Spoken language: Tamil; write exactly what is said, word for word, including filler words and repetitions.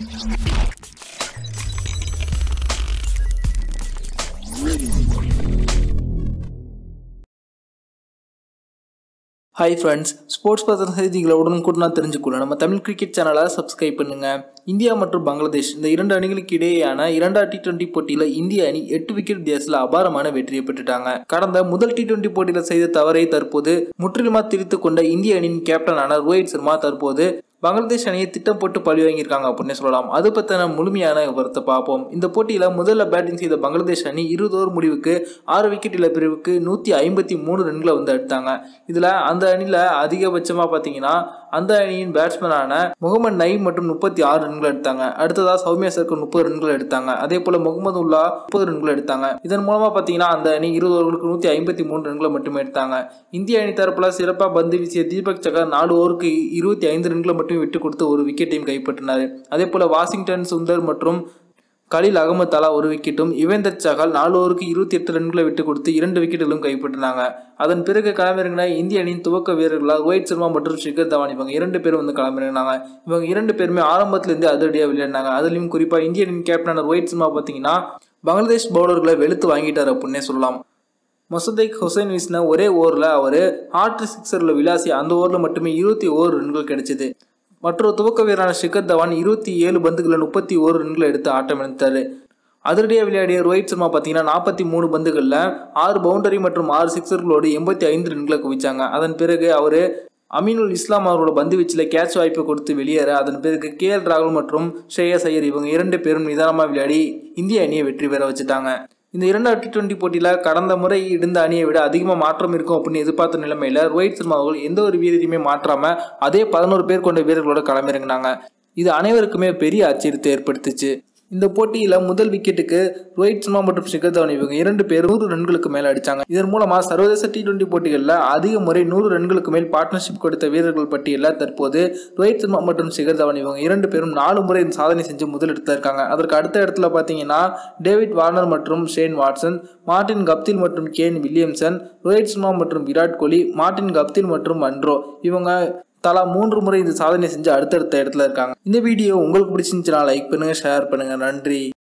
Hi friends, ஸ்போர்ட்ஸ் பத்தின செய்திகளை உடனுக்குடன் தெரிஞ்சுக்கொள்ள நம்ம தமிழ் கிரிக்கெட் சேனலை சப்ஸ்கிரைப் பண்ணுங்க. இந்தியா மற்றும் பங்களாதேஷ் இந்த இரண்டு அணிகளுக்கு இடையேயான இரண்டாவது டி டுவெண்டி போட்டியில இந்திய அணி எட்டு விக்கெட் வித்தியாசத்தில் அபாரமான வெற்றியை பெற்றுட்டாங்க. கடந்த முதல் டி டுவெண்டி போட்டியில செய்த தவறை தற்போது முற்றிலுமா திரித்து கொண்ட இந்திய அணியின் கேப்டனான ரோஹித் சர்மா தற்போது பங்களாதேஷ் அணியை திட்டம் போட்டு பழி வாங்கியிருக்காங்க அப்படின்னு சொல்லலாம். அது பற்றின முழுமையான விவரத்தை பார்ப்போம். இந்த போட்டியில முதல்ல பேட்டிங் செய்த பங்களாதேஷ் அணி இருபது ஓவர் முடிவுக்கு ஆறு விக்கெட் இழப்பிற்கு நூத்தி ஐம்பத்தி மூணு ரன்களை வந்து எடுத்தாங்க. இதுல அந்த அணியில அதிகபட்சமா பாத்தீங்கன்னா அந்த அணியின் பேட்ஸ்மேனான முகமது நயீம் மற்றும் முப்பத்தி ஆறு ரன்கள் எடுத்தாங்க. அடுத்ததா சௌமியா சர்கர் முப்பது ரன்கள் எடுத்தாங்க. அதே போல முகமது உல்லா முப்பது ரன்கள் எடுத்தாங்க. இதன் மூலமா பாத்தீங்கன்னா அந்த அணி இருபது ஓவருக்கு நூத்தி ஐம்பத்தி மூணு ரன்களை மட்டுமே எடுத்தாங்க. இந்திய அணி தரப்புல சிறப்பா பந்து வீசிய தீபக் சகர் நாலு ஓவருக்கு இருபத்தி ஐந்து ரன்களை மட்டும் விட்டு கொடுத்து ஒரு விக்கெட்டையும் கைப்பற்றினார். அதே போல வாஷிங்டன் சுந்தர் மற்றும் கலீல் அகமது தலா ஒரு விக்கெட்டும் யுவேந்தர் சஹால் நாலு ஓவருக்கு இருபத்தி எட்டு ரன்களை விட்டு கொடுத்து இரண்டு விக்கெட்டுகளும் கைப்பற்றினாங்க. அதன் பிறகு களமிறங்கின இந்திய அணியின் துவக்க வீரர்களாக ரோஹித் சர்மா மற்றும் ஷிகர் தவான் இவங்க இரண்டு பேரும் வந்து களமிறங்கினாங்க. இவங்க இரண்டு பேருமே ஆரம்பத்திலிருந்து அதிரடியாக விளையாடினாங்க. அதுலயும் குறிப்பா இந்திய அணியின் கேப்டனான ரோஹித் சர்மா பாத்தீங்கன்னா பங்களாதேஷ் பவுலர்களை வெளுத்து வாங்கிட்டார் அப்படின்னே சொல்லலாம். மொசதைக் ஹுசைன் வீசின ஒரே ஓவரில் அவர் ஹார்ட் சிக்ஸரில் விளாசி அந்த ஓவரில் மட்டுமே இருபத்தி ஓரு ரன்கள் கிடைச்சது. மற்றொரு துவக்க வீரரான ஷிகர் தவான் இருபத்தி ஏழு பந்துகளில் முப்பத்தி ஓரு ரன்களை எடுத்து ஆட்டம் இழந்தார். அதிரடியாக விளையாடிய ரோஹித் சர்மா பார்த்தீங்கன்னா நாற்பத்தி மூணு பந்துகளில் ஆறு பவுண்டரி மற்றும் ஆறு சிக்ஸர்களோடு எண்பத்தி ஐந்து ரன்களை குவிச்சாங்க. அதன் பிறகு அவர் அமீனுல் இஸ்லாம் அவரோட பந்து வீச்சில் கேட்ச் வாய்ப்பு கொடுத்து வெளியேற அதன் பிறகு கே எல் ராகுல் மற்றும் ஷ்ரேயஸ் ஐயர் இவங்க இரண்டு பேரும் நிதானமாக விளையாடி இந்திய அணியை வெற்றி பெற வச்சுட்டாங்க. இந்த இரண்டாவது டி டுவெண்டி போட்டியில கடந்த முறை இருந்த அணியை விட அதிகமாக மாற்றம் இருக்கும் அப்படின்னு எதிர்பார்த்த நிலைமையில ரோஹித் சர்மா அவர்கள் எந்த ஒரு வீரரையுமே மாற்றாம அதே பதினோரு பேர் கொண்ட வீரர்களோட களமிறங்கினாங்க. இது அனைவருக்குமே பெரிய ஆச்சரியத்தை ஏற்படுத்துச்சு. இந்த போட்டியில முதல் விக்கெட்டுக்கு ரோஹித் சர்மா மற்றும் ஷிகர் தவான் இவங்க இரண்டு பேர் நூறு ரன்களுக்கு மேல அடிச்சாங்க. இதன் மூலமா சர்வதேச டி டுவெண்டி போட்டிகளில் அதிக முறை நூறு ரன்களுக்கு மேல் பார்ட்னர்ஷிப் கொடுத்த வீரர்கள் பட்டியலில் தற்போது ரோஹித் சர்மா மற்றும் ஷிகர் தவான் இவங்க இரண்டு பேரும் நாலு முறை இந்த சாதனை செஞ்சு முதலிடத்துல இருக்காங்க. அதற்கு அடுத்த இடத்துல பாத்தீங்கன்னா டேவிட் வார்னர் மற்றும் ஷேன் வாட்சன், மார்டின் கப்தில் மற்றும் கேன் வில்லியம்சன், ரோஹித் சர்மா மற்றும் விராட் கோலி, மார்டின் கப்தில் மற்றும் மன்ரோ இவங்க தலா மூன்று முறை இந்த சாதனை செஞ்சு அடுத்தடுத்த இடத்துல இருக்காங்க. இந்த வீடியோ உங்களுக்கு பிடிச்சிருந்துச்சுன்னா லைக் பண்ணுங்க, ஷேர் பண்ணுங்க. நன்றி.